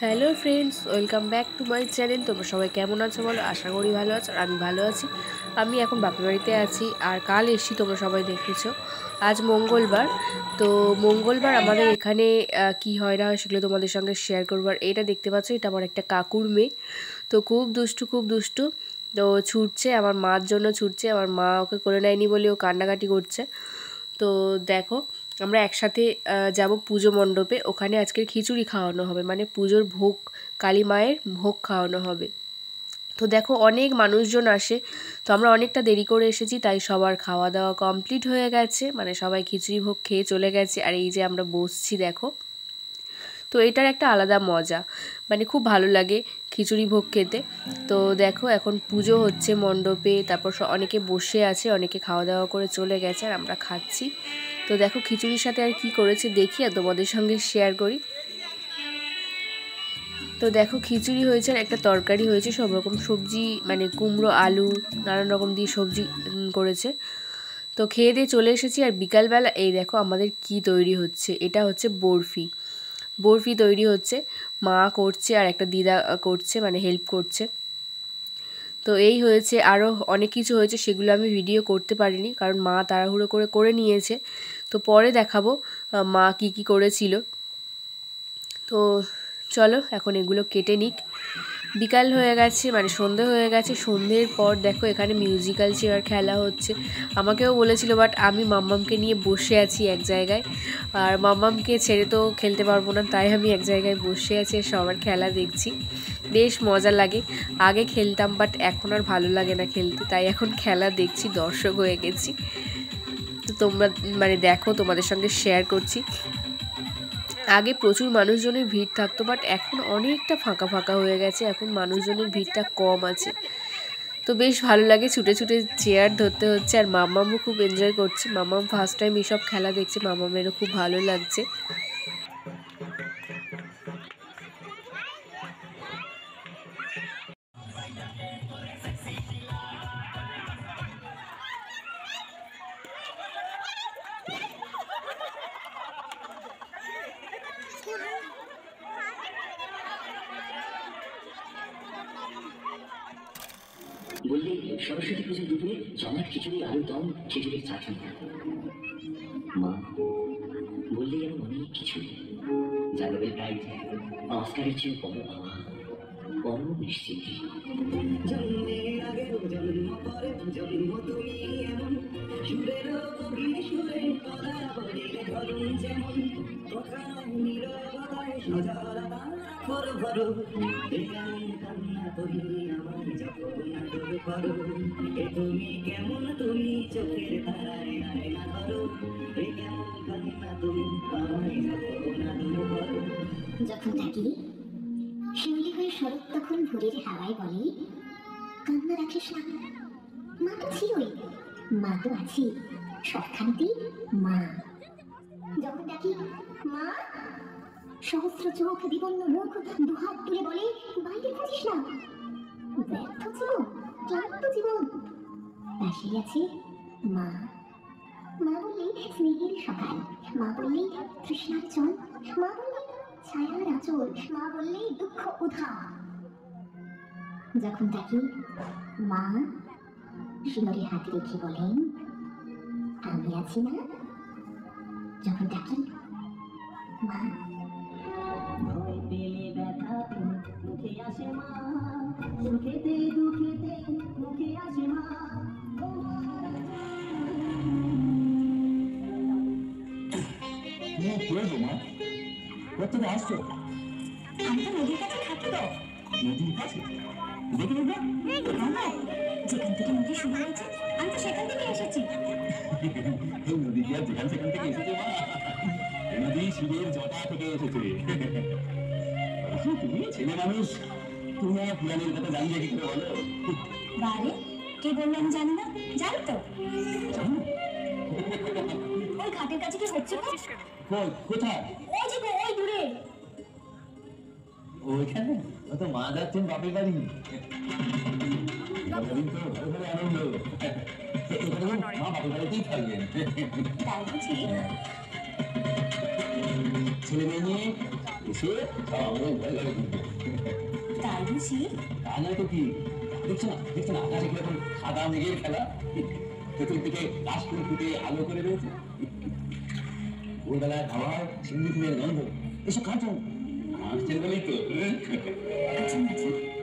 Hello friends, welcome back to my channel. তোমরা সবাই কেমন আছো বলো? আশা করি ভালো আছো। আর আমি ভালো আছি। আমি এখন বাপের বাড়িতে আছি, আর কাল এসেছি, তোমরা সবাই দেখেছো। আজ মঙ্গলবার, তো মঙ্গলবার আমাদের এখানে কি হয় না হয় সেগুলো তোমাদের সঙ্গে শেয়ার করবো। আর এটা দেখতে পাচ্ছ, এটা আমার একটা কাকুর মেয়ে। তো খুব দুষ্টু, খুব দুষ্টু। তো ছুটছে, আমার মার জন্য ছুটছে। আমার মা ওকে করে নেয়নি বলে ও কান্নাকাটি করছে। তো দেখো, আমরা একসাথে যাব পুজো মণ্ডপে। ওখানে আজকের খিচুড়ি খাওয়ানো হবে, মানে পুজোর ভোগ, কালী মায়ের ভোগ খাওয়ানো হবে। তো দেখো, অনেক মানুষজন আসে। তো আমরা অনেকটা দেরি করে এসেছি, তাই সবার খাওয়া দাওয়া কমপ্লিট হয়ে গেছে, মানে সবাই খিচুড়ি ভোগ খেয়ে চলে গেছে। আর এই যে আমরা বসছি দেখো, তো এটার একটা আলাদা মজা, মানে খুব ভালো লাগে খিচুড়ি ভোগ খেতে। তো দেখো, এখন পুজো হচ্ছে মণ্ডপে, তারপর অনেকে বসে আছে, অনেকে খাওয়া দাওয়া করে চলে গেছে, আর আমরা খাচ্ছি। তো দেখো, খিচুড়ির সাথে আর কি করেছে দেখি, আর তোমাদের সঙ্গে শেয়ার করি। তো দেখো, খিচুড়ি হয়েছে আর একটা তরকারি হয়েছে, সব রকম সবজি, মানে কুমড়ো, আলু, নানান রকম দিয়ে সবজি করেছে। তো খেয়ে দিয়ে চলে এসেছি। আর বিকালবেলা এই দেখো আমাদের কি তৈরি হচ্ছে, এটা হচ্ছে বরফি। বরফি তৈরি হচ্ছে, মা করছে আর একটা দিদা করছে, মানে হেল্প করছে। তো এই হয়েছে, আরও অনেক কিছু হয়েছে, সেগুলো আমি ভিডিও করতে পারিনি, কারণ মা তাড়াহুড়ো করে করে নিয়েছে। তো পরে দেখাবো মা কি কি করেছিল। তো চলো, এখন এগুলো কেটে নিক। বিকাল হয়ে গেছে, মানে সন্ধে হয়ে গেছে। সন্ধ্যের পর দেখো, এখানে মিউজিক্যাল চেয়ার খেলা হচ্ছে। আমাকেও বলেছিল, বাট আমি মাম্মামকে নিয়ে বসে আছি এক জায়গায়, আর মাম্মামকে ছেড়ে তো খেলতে পারবো না, তাই আমি এক জায়গায় বসে আছি আর সবার খেলা দেখছি। বেশ মজা লাগে। আগে খেলতাম, বাট এখন আর ভালো লাগে না খেলতে, তাই এখন খেলা দেখছি, দর্শক হয়ে গেছি। তো তোমরা মানে দেখো, তোমাদের সঙ্গে শেয়ার করছি। আগে প্রচুর মানুষজনের ভিড় থাকতো, বাট এখন অনেকটা ফাঁকা ফাঁকা হয়ে গেছে, এখন মানুষজনের ভিড়টা কম আছে। তো বেশ ভালো লাগে, ছুটে ছুটে চেয়ার ধরতে হচ্ছে। আর মামামও খুব এনজয় করছে, মামাম ফার্স্ট টাইম এইসব খেলা দেখছে, মামামেরও খুব ভালো লাগছে। বললে সরস্বতী পুজোর দুপুরে জমাট খিচুড়ি, আলুর দম, খিচুড়ির চাটনি। মা বললে যেন অনেক কিছু, জাগরের প্রাইজ, অস্কারের চেয়ে বড় পাওয়া, বড় নিশ্চিতি। জন্মের আগে জন্ম পরে জন্ম তুমি এমন সুরের গভীর সুরে কথা বলে ধরুন যেমন কোথাও নীরবতায় সজলতা ভর ভর কেমন কান্না তুমি আমার যখন আদর করো এ তুমি কেমন তুমি চোখের তারায় আয়না ধরো এ কেমন কান্না তুমি আমায় যখন আদর করো। যখন থাকি শিউলি হয়ে শরৎ তখন ভোরের হাওয়ায় বলে কান্না রাখিস না, মা তো ছিলই, মা তো আছি সবখানেতেই মা। যখন দেখি মা সহস্র চোখ বিবন্ন মুখ দুহাত তুলে বলে বাইরে খুঁজিস না, ব্যর্থ জীবন, ক্লান্ত জীবন, পাশেই আছে মা। মা বললেই স্নেহের সকাল, মা বললেই তৃষ্ণার চল, মা বললেই ছায়ার আঁচল, মা বললেই দুঃখ উধার। যখন তাকে মা শিমরে হাত রেখে বলেন আমি আছি না, যখন তাকে মা ভয় পেলে ব্যথাতে মুখে আসে মা, সুখেতে দুঃখেতে মুখে আসে মা। আসছো আমি তো নদীর কাছে থাকি, তো নদীর কাছে দেখে নেবো, যেখান থেকে নদী শুরু হয়েছে আমি তো সেখান থেকে এসেছি। নদী কি আর যেখান সেখান থেকে এসেছে মা, নদী শিবের জটা থেকে এসেছে। তুমি ছেলে মানুষ, তুমি আমার পুরাণের কথা জানবে কি করে বলো? বারে কে বললো আমি জানি না? জানি তো, ওই ঘাটের কাছে কি হচ্ছে? কোথায়? ওই যে ওই দূরে, ওইখানে ও তো মা যাচ্ছেন বাপের বাড়ি। আনন্দ, মা বাপের বাড়িতেই থাকবেন। ছেলে মেয়ে নিয়ে এসে আমারও ভয় লাগে কিন্তু। তাই বুঝি? তা নয় তো কি, দেখছো না আকাশে কিরকম সাদা মেঘের খেলা, চতুর্দিকে গাছ ফুল ফুটে আলো করে রয়েছে, ভোরবেলায় হাওয়ায় সিন্দুক ফুলের গন্ধ, এসব কার জন্য? আসছেন বলেই তো। আচ্ছা মাঝি,